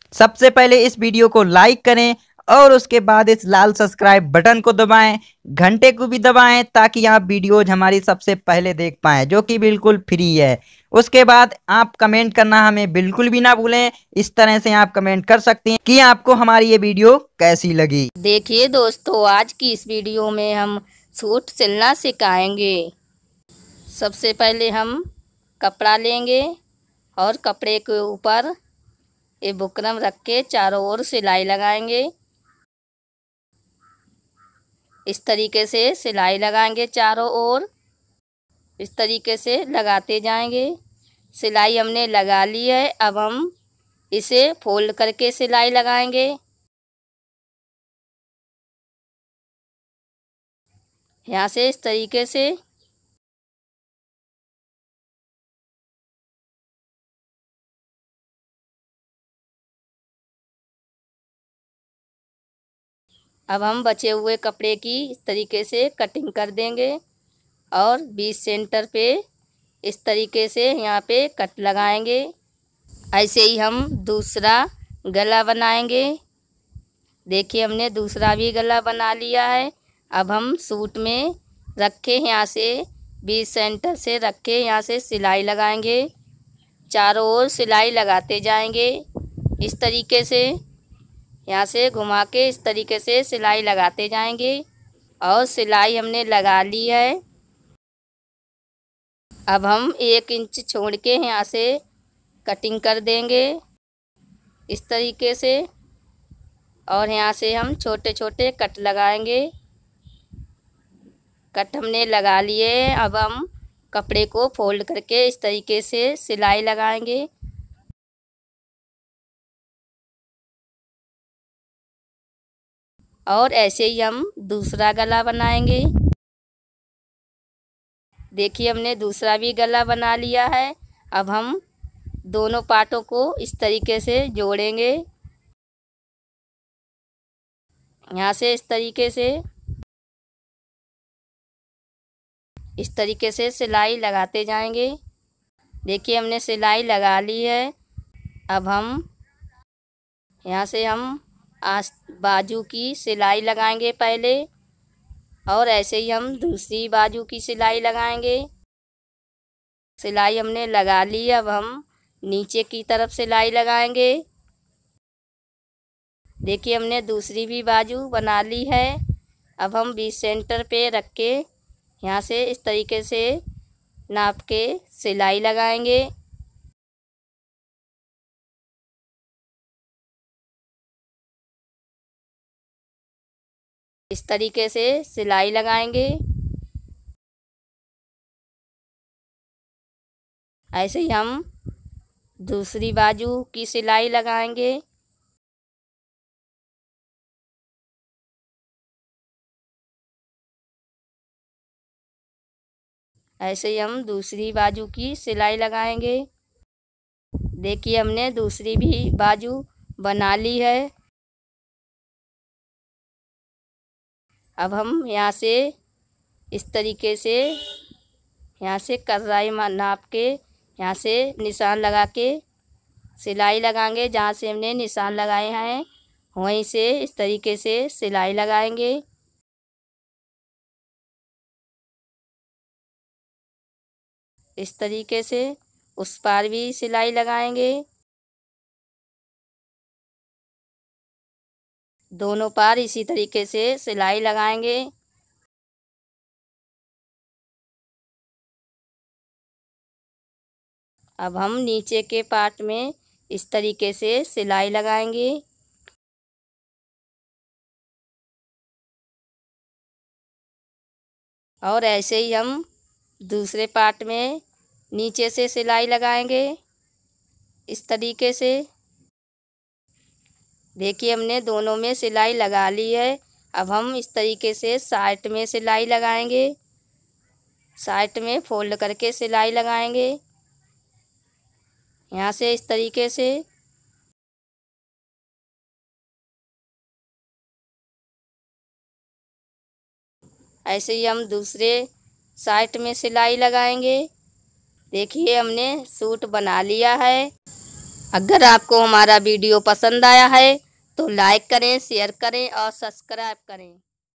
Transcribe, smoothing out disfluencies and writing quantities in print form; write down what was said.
सबसे पहले इस वीडियो को लाइक करें और उसके बाद इस लाल सब्सक्राइब बटन को दबाएं, घंटे को भी दबाएं ताकि आप वीडियोज हमारी सबसे पहले देख पाएं, जो कि बिल्कुल फ्री है। उसके बाद आप कमेंट करना हमें बिल्कुल भी ना भूलें। इस तरह से आप कमेंट कर सकते हैं कि आपको हमारी ये वीडियो कैसी लगी। देखिए दोस्तों, आज की इस वीडियो में हम सूट सिलना सिखाएंगे। सबसे पहले हम कपड़ा लेंगे और कपड़े के ऊपर ये बुकरम रख के चारों ओर सिलाई लगाएंगे। इस तरीके से सिलाई लगाएंगे चारों ओर। इस तरीके से लगाते जाएंगे। सिलाई हमने लगा ली है। अब हम इसे फोल्ड करके सिलाई लगाएंगे। यहाँ से इस तरीके से अब हम बचे हुए कपड़े की इस तरीके से कटिंग कर देंगे और बीच सेंटर पे इस तरीके से यहाँ पे कट लगाएंगे। ऐसे ही हम दूसरा गला बनाएंगे। देखिए, हमने दूसरा भी गला बना लिया है। अब हम सूट में रखे यहाँ से बीच सेंटर से रखे यहाँ से सिलाई लगाएंगे। चारों ओर सिलाई लगाते जाएंगे। इस तरीके से यहाँ से घुमा के इस तरीके से सिलाई लगाते जाएंगे और सिलाई हमने लगा ली है। अब हम 1 इंच छोड़ के यहाँ से कटिंग कर देंगे इस तरीके से और यहाँ से हम छोटे छोटे कट लगाएंगे। कट हमने लगा लिए। अब हम कपड़े को फोल्ड करके इस तरीके से सिलाई लगाएंगे। और ऐसे ही हम दूसरा गला बनाएंगे। देखिए, हमने दूसरा भी गला बना लिया है। अब हम दोनों पार्टों को इस तरीके से जोड़ेंगे। यहाँ से इस तरीके से सिलाई लगाते जाएंगे। देखिए, हमने सिलाई लगा ली है। अब हम यहाँ से बाजू की सिलाई लगाएंगे पहले और ऐसे ही हम दूसरी बाजू की सिलाई लगाएंगे। सिलाई हमने लगा ली। अब हम नीचे की तरफ सिलाई लगाएंगे। देखिए, हमने दूसरी भी बाजू बना ली है। अब हम बीच सेंटर पे रख के यहाँ से इस तरीके से नाप के सिलाई लगाएंगे। इस तरीके से सिलाई लगाएंगे। ऐसे ही हम दूसरी बाजू की सिलाई लगाएंगे। ऐसे ही हम दूसरी बाजू की सिलाई लगाएंगे। देखिए, हमने दूसरी भी बाजू बना ली है। अब हम यहाँ से इस तरीके से यहाँ से कर्राई नाप के यहाँ से निशान लगा के सिलाई लगाएंगे। जहाँ से हमने निशान लगाए हैं वहीं से इस तरीके से सिलाई लगाएंगे। इस तरीके से उस पार भी सिलाई लगाएंगे। दोनों पार इसी तरीके से सिलाई लगाएंगे। अब हम नीचे के पार्ट में इस तरीके से सिलाई लगाएंगे। और ऐसे ही हम दूसरे पार्ट में नीचे से सिलाई लगाएंगे इस तरीके से। देखिए, हमने दोनों में सिलाई लगा ली है। अब हम इस तरीके से साइड में सिलाई लगाएंगे। साइड में फोल्ड करके सिलाई लगाएंगे यहाँ से इस तरीके से। ऐसे ही हम दूसरे साइड में सिलाई लगाएंगे। देखिए, हमने सूट बना लिया है। अगर आपको हमारा वीडियो पसंद आया है तो लाइक करें, शेयर करें और सब्सक्राइब करें।